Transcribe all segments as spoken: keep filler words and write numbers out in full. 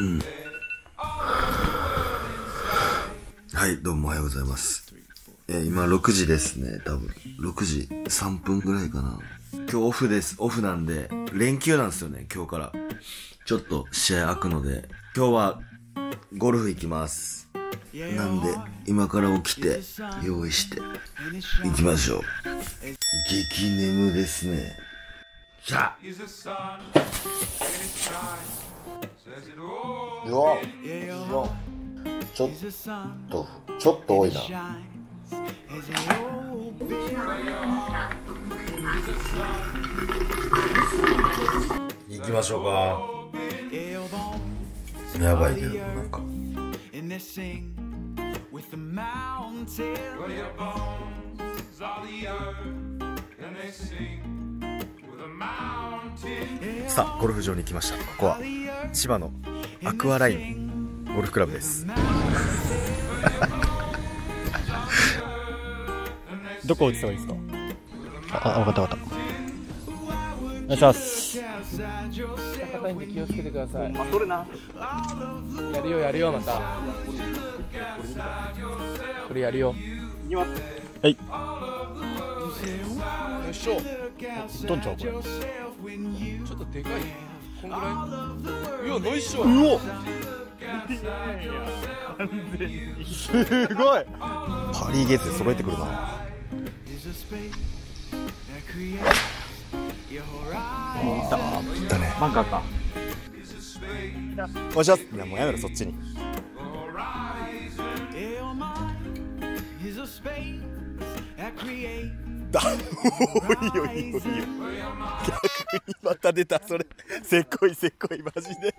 うんはい、どうもおはようございます。えー、今ろくじですね、多分。ろくじさんぷんぐらいかな。今日オフです。オフなんで、連休なんですよね、今日から。ちょっと試合開くので、今日はゴルフ行きます。なんで、今から起きて、用意して、行きましょう。激眠ですね。じゃあよよちょっとちょっと多いな。行きましょうか。やばいけどなんかさあゴルフ場に来ました。ここは千葉のアクアラインゴルフクラブです。 どこ打つのがいいですか？あ、あ、分かった分かった。お願いします。硬いんで気をつけてください。あ、それな。やるよやるよまた。これやるよ。いきます。はい。よいしょ。どんちゃんこれ。ちょっとでかい。こんぐらい。うわ、ナイス。うお。すごい。パリーゲーツで揃えてくるな。いったいったね。バンカーか。お願いします。いやもうやめろそっちに。だいいよいいよいいよ。逆にまた出たそれ。せっこいせっこいマジで。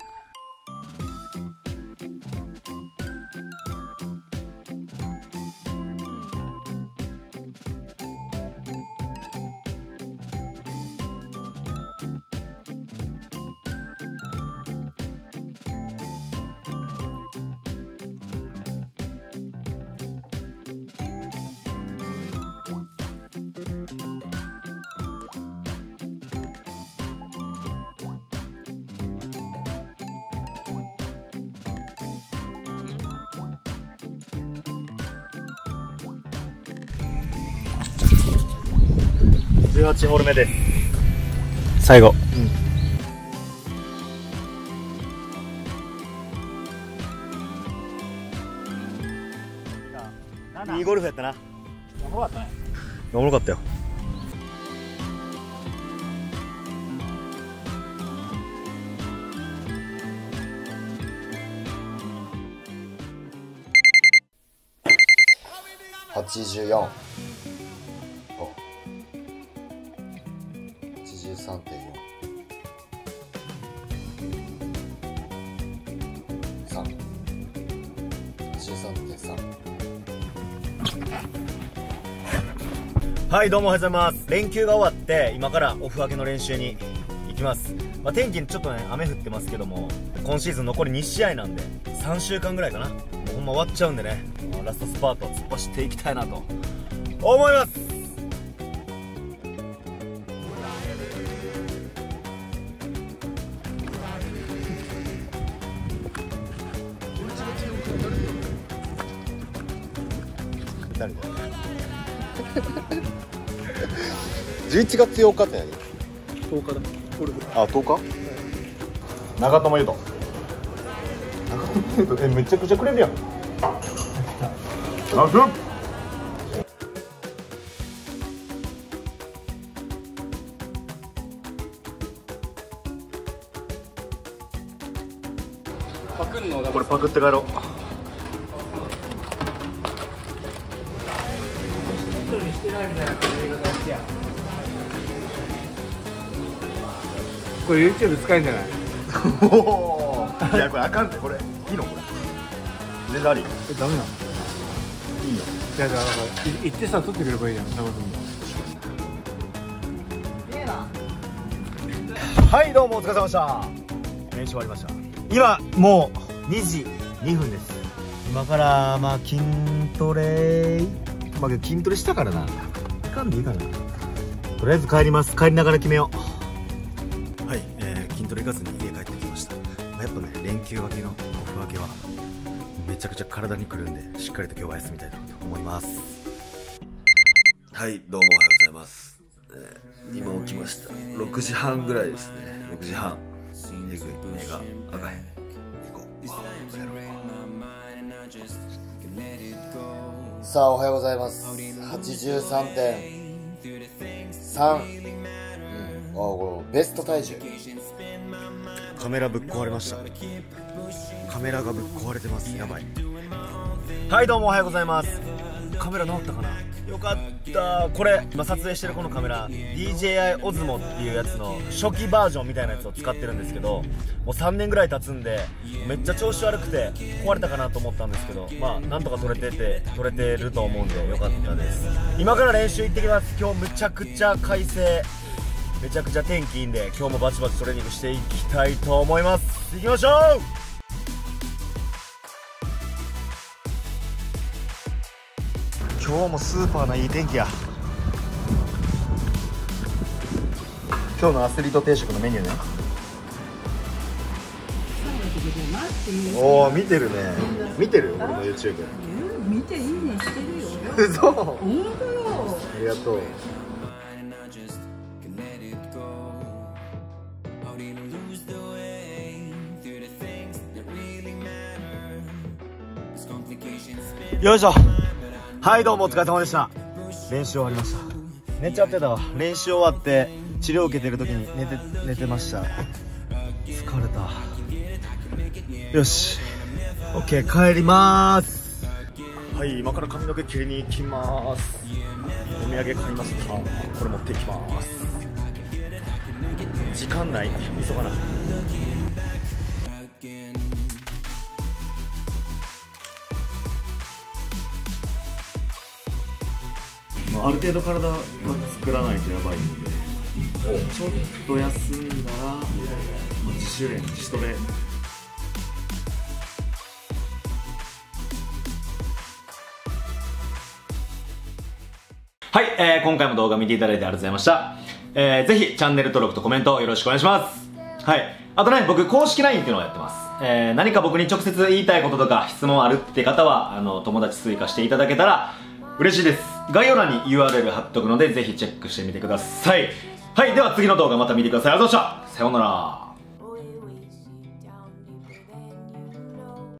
じゅうはちホール目です。最後、うん、いいゴルフやったな。おもろかったね。おもろかったよ。 はちじゅうよん、はちじゅうさんてんよん、さん、はちじゅうさんてんさん。はい、どうもおはようございます。連休が終わって今からオフ明けの練習に行きます。まあ、天気ちょっとね雨降ってますけども、今シーズン残りに試合なんでさんしゅうかんぐらいかな。もうほんま終わっちゃうんでね、ラストスパートを突っ走っていきたいなと思います。じゅういちがつようかって何？ とおかだ。 あ、とおか？長友佑都。長友佑都、え、めちゃくちゃくれるやん。ナイス。 パクんのだ。 これパクって帰ろう。 これ YouTube 使えんじゃない？ おお。いやこれあかんって、これいいのこれ。全然あり。 え、ダメなの？ いいの。 いやだから行ってさ撮ってくればいいじゃん。そういうことも。 はい、どうもお疲れ様でした。練習終わりました。今もうにじにふんです。今からまあ筋トレ、まあ筋トレしたからな、いかんでいいかな。とりあえず帰ります。帰りながら決めよう。はい、えー、筋トレ行かずに家帰ってきました。 やっぱね、連休明けのオフ明けはめちゃくちゃ体にくるんで、しっかりと今日は休みたいなと思います。はい、どうもおはようございます。えー、今起きました。ろくじはんぐらいですね。ろくじはん。えぐい、目が赤へん。行こう。さあ、おはようございます。はちじゅうさんてんさん、うん、あ、これベスト体重。カメラぶっ壊れました。カメラがぶっ壊れてます。やばい。はい、どうもおはようございます。カメラ直ったかな。よかった。これ今撮影してるこのカメラ ディージェーアイ オズモっていうやつの初期バージョンみたいなやつを使ってるんですけど、もうさんねんぐらい経つんでめっちゃ調子悪くて壊れたかなと思ったんですけど、まあなんとか撮れてて撮れてると思うんでよかったです。今から練習行ってきます。今日むちゃくちゃ快晴、めちゃくちゃ天気いいんで、今日もバチバチトレーニングしていきたいと思います。行きましょう。今日もスーパーないい天気や。今日のアスリート定食のメニューね。おお、見てるね。見てる？俺の YouTube。 見ていいねしてるよ。 嘘。 本当よ。 ありがとう。よいしょ。はい、どうもお疲れ様でした。練習終わりました。寝ちゃってたわ。練習終わって治療を受けてる時に寝て寝てました。疲れた。よし、 OK、 帰りまーす。はい、今から髪の毛切りに行きます。お土産買いました。これ持っていきます。時間ない、急がな。ある程度体は作らないとやばいんで、ちょっと休んだら自主練、自主トレ。 はい、えー、今回も動画見ていただいてありがとうございました。えー、ぜひチャンネル登録とコメントよろしくお願いします。はい。あとね、僕公式 ライン っていうのをやってます。えー、何か僕に直接言いたいこととか質問あるって方は、あの、友達追加していただけたら嬉しいです。概要欄に ユーアールエル 貼っとくので、ぜひチェックしてみてください。はい、では次の動画また見てください。ありがとうございました。さようなら。